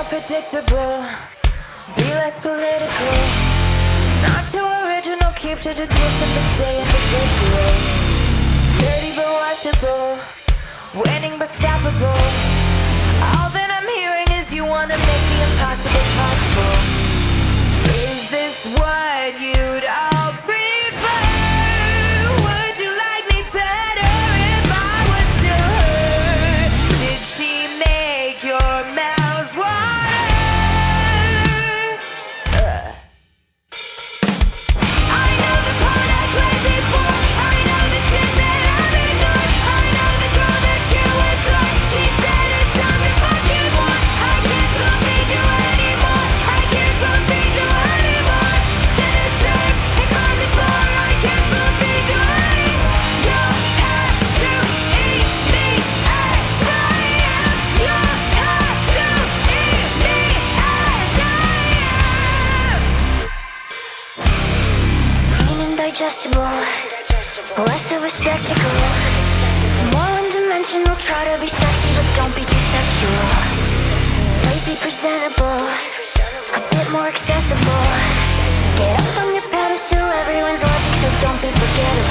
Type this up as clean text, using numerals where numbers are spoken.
predictable, be less political, not too original, keep to tradition but stay individual. Dirty but washable, winning but stoppable. All that I'm hearing is you wanna make the impossible possible. Is this what you'd all prefer? Would you like me better if I was still her? Did she make your mouths water? I know the part I played before. I know the shit that I've ignored. I know the girl that you adore. She said it's time to fucking war. I can't slow feed you anymore. I can't slow feed you anymore. Dinner served, it's on the floor. I can't slow feed you anymore. You'll have to eat me as I am. You'll have to eat me as I am. Lean and digestible, less of a spectacle. More one-dimensional, try to be sexy, but don't be too sexual. Lazy presentable, a bit more accessible. Get up on your pedestal, everyone's logic, so don't be forgettable.